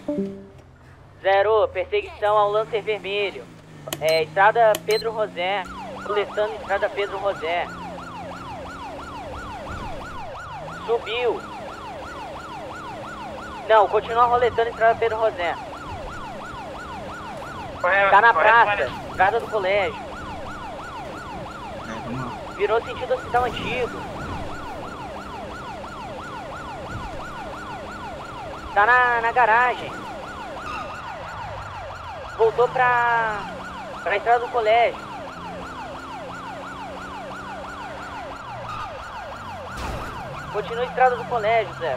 Zero, perseguição ao Lancer Vermelho. Estrada Pedro José. Coletando estrada Pedro José. Subiu. Não, continua roletando estrada Pedro José. Tá na praça, estrada do colégio. Virou sentido hospital antigo. Tá na garagem. Voltou pra estrada do colégio. Continua a estrada do colégio, Zé.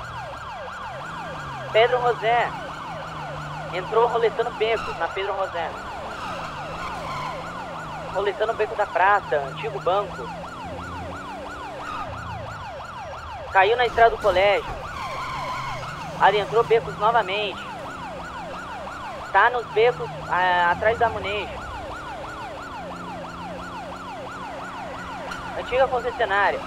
Pedro José. Entrou roletando becos na Pedro José. Roletando o beco da praça, antigo banco. Caiu na estrada do colégio. Adentrou becos novamente. Tá nos becos atrás da Munejo. Antiga concessionária.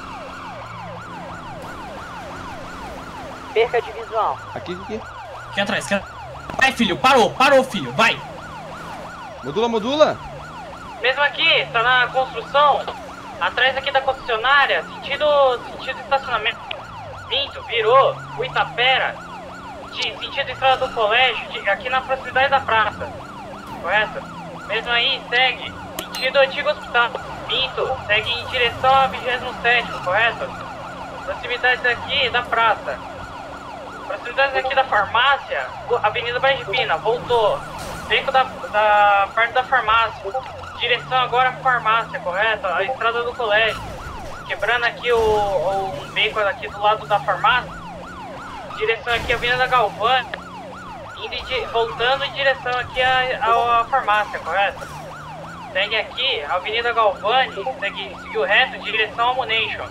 Perca de visual. Aqui. Aqui atrás, Vai, filho, parou, filho, vai. Modula. Mesmo aqui, tá na construção, atrás aqui da concessionária, sentido estacionamento. Minto, virou, o Itapera, sentido estrada do colégio, aqui na proximidade da praça. Correto? Mesmo aí, segue, sentido antigo hospital. Minto, segue em direção a 27º, correto? Proximidades aqui da praça. Proximidades aqui da farmácia, Avenida Baixo de Pina, voltou. Beco da parte da farmácia. Direção agora à farmácia, correto? A estrada do colégio. Quebrando aqui o beco aqui do lado da farmácia. Direção aqui à Avenida Galvani. Voltando em direção aqui à farmácia, correto? Segue aqui a Avenida Galvani, seguiu reto, direção à Munation.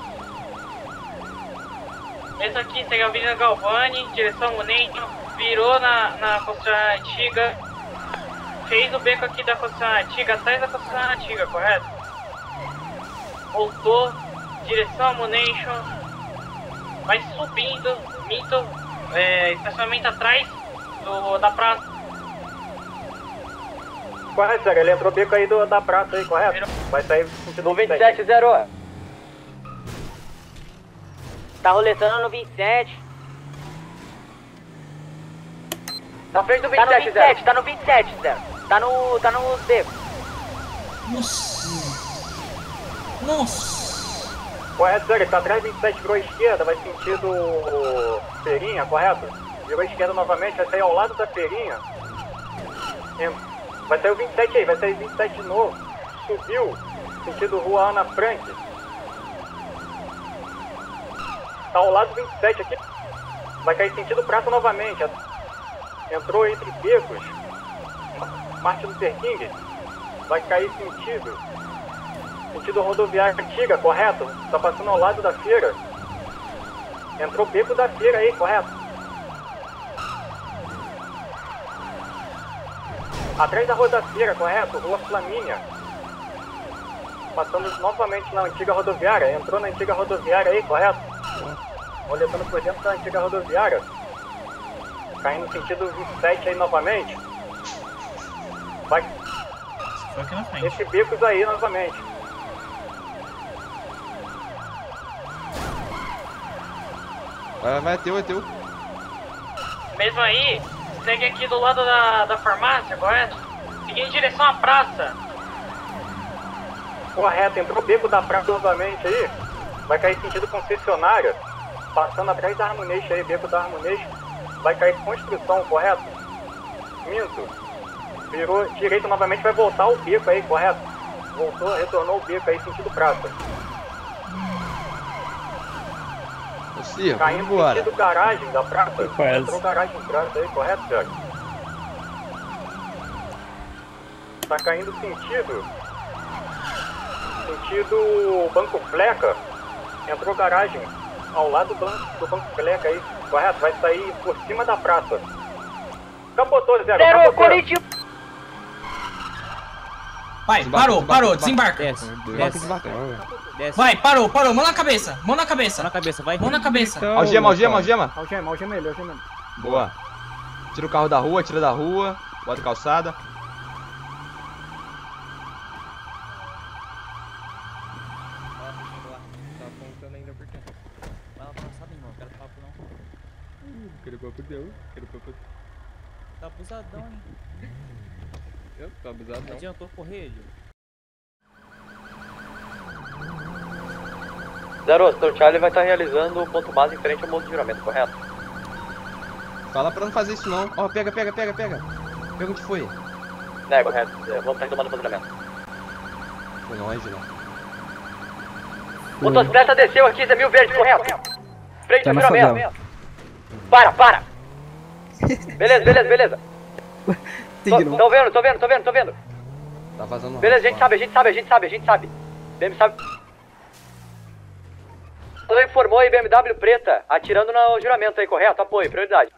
Mesmo aqui, segue a Avenida Galvani, direção à Munation. Virou na concessionária antiga. Fez o beco aqui da concessionária antiga, atrás da concessionária antiga, correto? Voltou, direção à Munation. Vai subindo, minto, estacionamento atrás da praça. Correto, Zé, ele entrou beco aí da praça aí, correto? Vai sair no 27, zero. Tá roletando no 27. Na frente do 27, Zé. Tá no 27, Zé. Tá no beco. Nossa. Correto, Zé, ele tá atrás do 27, virou à esquerda, vai sentido Feirinha, correto? Virou à esquerda novamente, vai sair ao lado da Feirinha. Vai sair o 27 aí, vai sair o 27 de novo. Subiu, sentido Rua Ana Frank. Tá ao lado do 27 aqui. Vai cair sentido praça novamente. Entrou entre becos. Martin Luther King. Vai cair sentido rodoviária antiga, correto? Tá passando ao lado da feira. Entrou beco da feira aí, correto? Atrás da rua da feira, correto? Rua Flamínia. Passando novamente na antiga rodoviária. Entrou na antiga rodoviária aí, correto? Olhando por dentro da antiga rodoviária. Caindo sentido 27 aí novamente. Vai. Foi aqui na frente. Esse becos aí novamente. Vai, é teu. Mesmo aí, segue aqui do lado da farmácia, correto? Seguindo em direção à praça. Correto, entrou o beco da praça novamente aí. Vai cair sentido concessionária. Passando atrás da Harmonation aí, beco da Harmonation. Vai cair construção, correto? Minto. Virou direito novamente, vai voltar o beco aí, correto? Voltou, retornou o beco aí, sentido praça. Caindo sentido garagem da praça. Entrou garagem praça aí, correto, Thiago? Tá caindo sentido Banco Fleca. Entrou garagem ao lado do Banco Fleca aí, correto? Vai sair por cima da praça. Capotou, Zero, Zero, Coritiba. Vai, parou, desembarca. Desce. Vai, parou, mão na cabeça, vai. Mão na cabeça. Algema ele. Algema ele. Boa. Tira o carro da rua, tira da rua. Bota calçada. Tá apontando ainda por quê? Vai lá pra lançada, irmão. Quero papo não. Quero papo não. Quero papo. Tá abusadão, hein? Eu tô abusado Não não. adiantou correr, Elio. Zero, Sr. Charlie vai estar realizando o ponto base em frente ao modo de giramento, correto? Fala pra não fazer isso não. Ó, pega. Pega onde foi. Nego, correto. Vamos estar retomando o posicionamento. Foi longe, né? Motocicleta desceu aqui, Zé Mil Verde, correto? Frente Tá ao na giramento. favela. Para! Beleza. Entendi não. Tô vendo. Tá vazando. Beleza, a gente sabe. BM sabe. Ela informou aí, BMW preta, atirando no juramento aí, correto? Apoio, prioridade.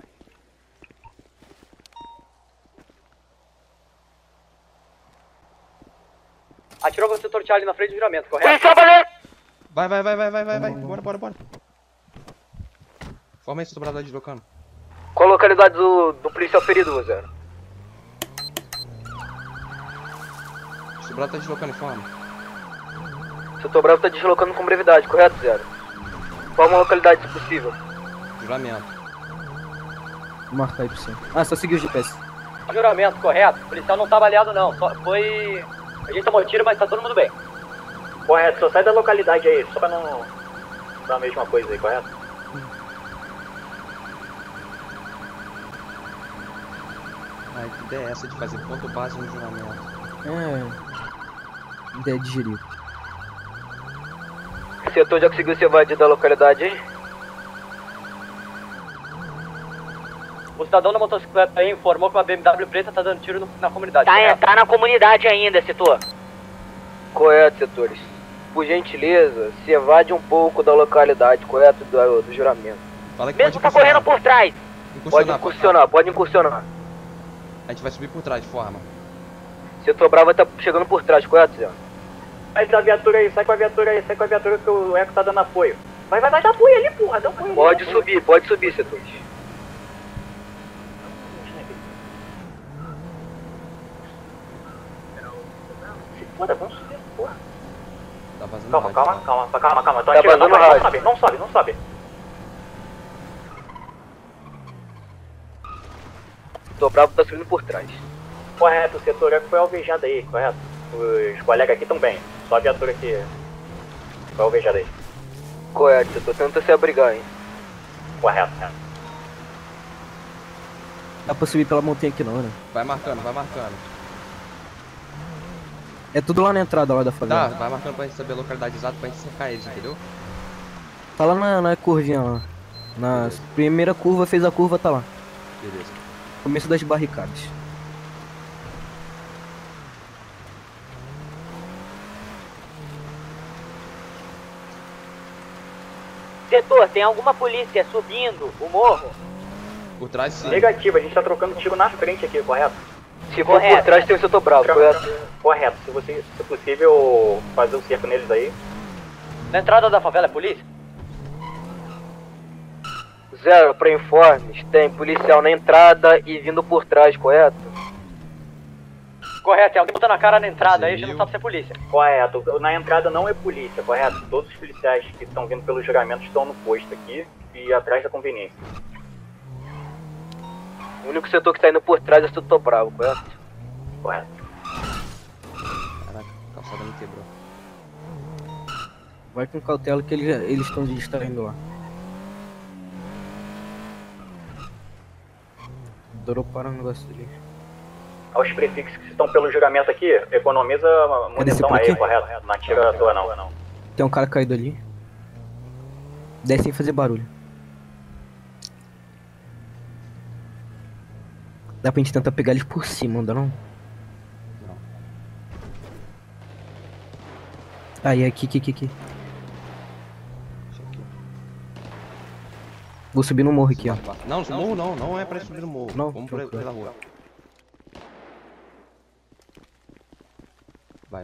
Atirou com o setor Charlie na frente do juramento, correto? Vai. Bora. Forma aí, seu sobrador deslocando. Qual a localidade do policial ferido, Zero? O sobrador tá deslocando em forma. Setor Bravo tá deslocando com brevidade, correto, Zero? Qual uma localidade, se possível? Juramento. Vou marcar aí pra você. Ah, só seguir o GPS. Juramento, correto? O policial não tá baleado não, só foi... A gente tomou tiro, mas tá todo mundo bem. Correto, só sai da localidade aí, só pra não dar a mesma coisa aí, correto? Ai, que ideia é essa de fazer ponto base no juramento? Ideia de gerir. O setor já conseguiu se evadir da localidade aí? O cidadão da motocicleta aí informou que uma BMW preta tá dando tiro na comunidade. Tá na comunidade ainda, setor. Correto, setores. Por gentileza, se evade um pouco da localidade, correto? Do juramento. Fala que Mesmo tá correndo por trás. Pode incursionar. A gente vai subir por trás, forma. Setor Bravo tá chegando por trás, correto, Zé? Sai da viatura aí, sai com a viatura que o Eco tá dando apoio. Vai dar apoio ali, porra, dá apoio ali. Pode subir, setores. Foda, vamos subir, porra. Tá vazando Calma. rádio, Tô Tá atirando, vazando rádio. não sobe. Setor Bravo tá subindo por trás. Correto, o setor Eco foi alvejado aí, correto? Os colegas aqui estão bem, só a viatura aqui foi alvejada aí. Correto, setor. Tenta se abrigar, hein? Correto. Dá pra subir pela montanha aqui não, né? Vai marcando. É tudo lá na entrada lá da Tá, favela. vai marcando pra gente saber a localidade exata pra gente cercar eles, entendeu? Tá lá na curvinha lá. Na primeira curva, fez a curva, tá lá. Beleza. Começo das barricadas. Setor, tem alguma polícia subindo o morro? Por trás sim. Negativo, a gente tá trocando tiro na frente aqui, correto? Se for por trás, tem o setor Bravo, correto? Correto, se possível fazer o cerco neles aí. Na entrada da favela é polícia? Zero, para informes, tem policial na entrada e vindo por trás, correto? Correto, tem alguém botando a cara na entrada aí, a gente não sabe se é polícia. Correto, na entrada não é polícia, correto? Todos os policiais que estão vindo pelo juramento estão no posto aqui e atrás da conveniência. O único setor que tá indo por trás é o setor Bravo, correto? Correto. Caraca, a calçada me quebrou. Vai com cautela que eles estão distraindo lá. Droparam um negócio ali. Aos prefixos que estão pelo juramento aqui, economiza munição por aí, aqui? correto? Não atira à toa não. Tem um cara caído ali. Desce sem fazer barulho. Dá pra gente tentar pegar eles por cima, não dá não? Não. Aí, aqui. Deixa aqui. Vou subir no morro aqui, ó. Não, no morro não é pra subir no morro. Não, Vamos tranquilo. pela rua. Vai.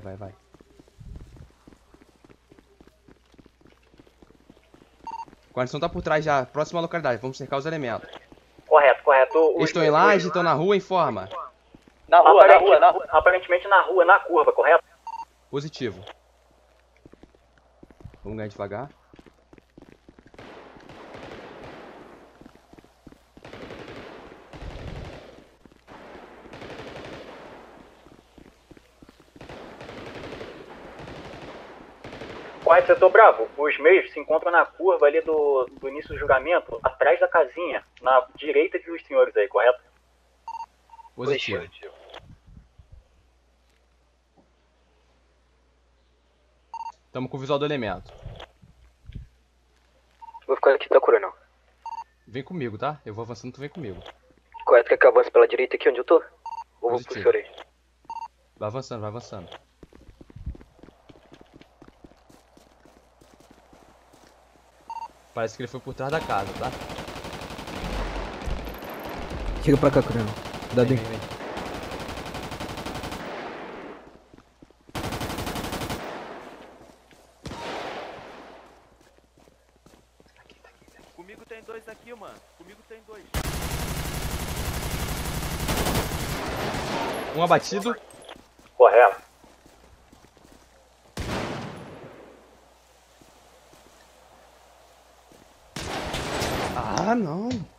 Guarnição tá por trás já, próxima localidade, vamos cercar os elementos. Correto, correto. Eles estão em laje, estão na rua, informa. Na rua. Aparentemente na rua, na curva, correto? Positivo. Vamos ganhar devagar. Correto, setor Bravo. Os meios se encontram na curva ali do início do julgamento, atrás da casinha, na direita dos senhores aí, correto? Positivo. Tamo com o visual do elemento. Vou ficar aqui, tá, coronel? Vem comigo, tá? Eu vou avançando, tu vem comigo. Correto, quer que eu avance pela direita aqui onde eu tô? Ou vou pro Positivo. senhor aí? Vai avançando, vai avançando. Parece que ele foi por trás da casa, tá? Chega pra cá, coronel. Cuidado aí. Vem. Comigo tem dois aqui, mano. Comigo tem dois. Um abatido. Correto. Ah, não.